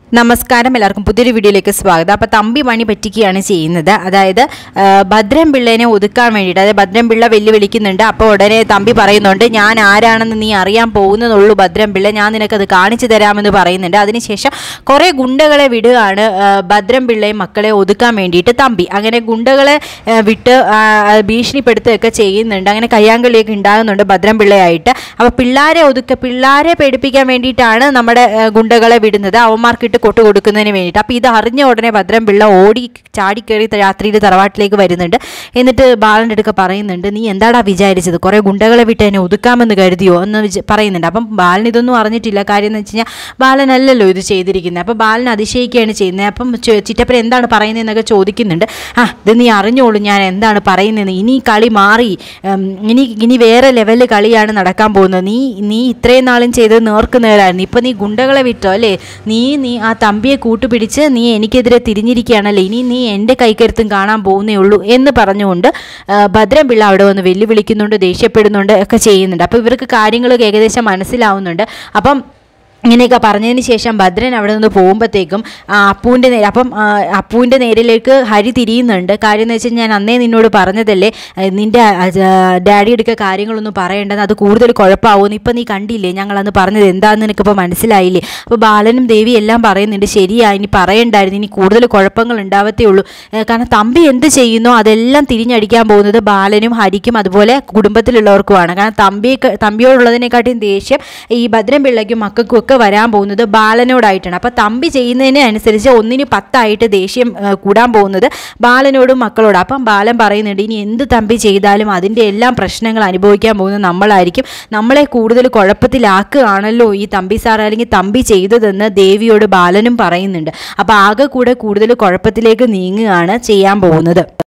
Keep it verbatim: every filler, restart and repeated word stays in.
നമസ്കാരം, എല്ലാവർക്കും പുതിയൊരു വീഡിയോയിലേക്ക് സ്വാഗതം. അപ്പോൾ തമ്പി പണി പറ്റിക്കുകയാണ് ചെയ്യുന്നത്. അതായത് ഭദ്രൻ പിള്ളേനെ ഒതുക്കാൻ വേണ്ടിയിട്ട്, അതായത് ഭദ്രൻ പിള്ള വെല്ലുവിളിക്കുന്നുണ്ട്. അപ്പോൾ ഉടനെ തമ്പി പറയുന്നുണ്ട്, ഞാൻ ആരാണെന്ന് നീ അറിയാൻ പോകുന്നതുള്ളൂ ഭദ്രൻ പിള്ള, ഞാൻ നിനക്കത് കാണിച്ചു തരാമെന്ന് പറയുന്നുണ്ട്. അതിനുശേഷം കുറേ ഗുണ്ടകളെ വിടുകയാണ് ഭദ്രൻ പിള്ളയും മക്കളെ ഒതുക്കാൻ വേണ്ടിയിട്ട് തമ്പി. അങ്ങനെ ഗുണ്ടകളെ വിട്ട് ഭീഷണിപ്പെടുത്തുകയൊക്കെ ചെയ്യുന്നുണ്ട്. അങ്ങനെ കയ്യാങ്കളിയൊക്കെ ഉണ്ടാകുന്നുണ്ട് ഭദ്രൻ പിള്ളയായിട്ട്. അപ്പോൾ പിള്ളേരെ ഒതുക്ക പിള്ളേരെ പേടിപ്പിക്കാൻ വേണ്ടിയിട്ടാണ് നമ്മുടെ ഗുണ്ടകളെ വിടുന്നത്, അവന്മാർക്കിട്ട് കൊട്ടു കൊടുക്കുന്നതിന് വേണ്ടിയിട്ട്. അപ്പോൾ ഇത് അറിഞ്ഞ ഉടനെ ഭദ്രൻ പിള്ള ഓടി ചാടിക്കയറി രാത്രിയിൽ തറവാട്ടിലേക്ക് വരുന്നുണ്ട്. എന്നിട്ട് ബാലൻ്റെ അടുക്ക പറയുന്നുണ്ട്, നീ എന്താടാ വിചാരിച്ചത്, കുറേ ഗുണ്ടകളെ വിട്ട് എന്നെ ഒതുക്കാമെന്ന് കരുതിയോ എന്ന് പറയുന്നുണ്ട്. അപ്പം ബാലൻ ഇതൊന്നും അറിഞ്ഞിട്ടില്ല. കാര്യം എന്ന് വെച്ച് കഴിഞ്ഞാൽ ബാലനല്ലല്ലോ ഇത് ചെയ്തിരിക്കുന്നത്. അപ്പോൾ ബാലൻ അതിശയിക്കുകയാണ് ചെയ്യുന്നത്. അപ്പം ചിറ്റപ്പൻ എന്താണ് പറയുന്നതെന്നൊക്കെ ചോദിക്കുന്നുണ്ട്. ആ ഇത് നീ അറിഞ്ഞോളൂ ഞാൻ എന്താണ് പറയുന്നതെന്ന്. ഇനി കളി മാറി, ഇനി ഇനി വേറെ ലെവലിൽ കളിയാണ് നടക്കാൻ പോകുന്നത്. നീ നീ ഇത്രയും നാളും ചെയ്തത് നേർക്ക് നേരായിരുന്നു. ഇപ്പം നീ ഗുണ്ടകളെ വിട്ടോ അല്ലേ, നീ നീ ആ തമ്പിയെ കൂട്ടുപിടിച്ച് നീ എനിക്കെതിരെ തിരിഞ്ഞിരിക്കുകയാണല്ലേ, ഇനി നീ എൻ്റെ കൈക്കരുത്തും കാണാൻ പോകുന്നേ ഉള്ളൂ എന്ന് പറഞ്ഞുകൊണ്ട് ഭദ്രൻ പിള്ള അവിടെ വന്ന് വെല്ലുവിളിക്കുന്നുണ്ട്, ദേഷ്യപ്പെടുന്നുണ്ട് ഒക്കെ ചെയ്യുന്നുണ്ട്. അപ്പോൾ ഇവർക്ക് കാര്യങ്ങളൊക്കെ ഏകദേശം മനസ്സിലാവുന്നുണ്ട്. അപ്പം ഇങ്ങനെയൊക്കെ പറഞ്ഞതിന് ശേഷം ഭദ്രൻ അവിടെ നിന്ന് പോകുമ്പോഴത്തേക്കും അപ്പൂൻ്റെ നേരെ അപ്പം അപ്പൂൻ്റെ നേരിലേക്ക് ഹരി തിരിയുന്നുണ്ട്. കാര്യം എന്ന് വെച്ചാൽ ഞാൻ അന്നേ നിന്നോട് പറഞ്ഞതല്ലേ നിൻ്റെ ഡാഡി എടുക്കുക കാര്യങ്ങളൊന്നും പറയേണ്ടത്, അത് കൂടുതൽ കുഴപ്പമാവുമെന്ന്. ഇപ്പം നീ കണ്ടില്ലേ ഞങ്ങളന്ന് പറഞ്ഞത് എന്താണെന്ന് നിനക്കിപ്പോൾ മനസ്സിലായില്ലേ. അപ്പോൾ ബാലനും ദേവി എല്ലാം പറയുന്നുണ്ട്, ശരിയാ ഇനി പറയണ്ടായിരുന്നു, ഇനി കൂടുതൽ കുഴപ്പങ്ങൾ ഉണ്ടാവത്തേ ഉള്ളൂ. കാരണം തമ്പി എന്ത് ചെയ്യുന്നോ അതെല്ലാം തിരിഞ്ഞടിക്കാൻ പോകുന്നത് ബാലനും ഹരിക്കും അതുപോലെ കുടുംബത്തിലുള്ളവർക്കുമാണ്. കാരണം തമ്പി തമ്പിയോടുള്ളതിനെക്കാട്ടിയും ദേഷ്യം ഈ ഭദ്രൻ പിള്ളയ്ക്കും മക്കൾക്കും ഒക്കെ വരാൻ പോകുന്നത് ബാലനോടായിട്ടാണ്. അപ്പോൾ തമ്പി ചെയ്യുന്നതിന് അനുസരിച്ച് ഒന്നിന് പത്തായിട്ട് ദേഷ്യം കൂടാൻ പോകുന്നത് ബാലനോടും മക്കളോടും. അപ്പം ബാലൻ പറയുന്നുണ്ട്, ഇനി എന്ത് തമ്പി ചെയ്താലും അതിൻ്റെ എല്ലാം പ്രശ്നങ്ങൾ അനുഭവിക്കാൻ പോകുന്നത് നമ്മളായിരിക്കും, നമ്മളെ കൂടുതൽ കുഴപ്പത്തിലാക്കുകയാണല്ലോ ഈ തമ്പി സാർ അല്ലെങ്കിൽ തമ്പി ചെയ്തതെന്ന് ദേവിയോട് ബാലനും പറയുന്നുണ്ട്. അപ്പോൾ ആകെ കൂടെ കൂടുതൽ കുഴപ്പത്തിലേക്ക് നീങ്ങുകയാണ് ചെയ്യാൻ പോകുന്നത്.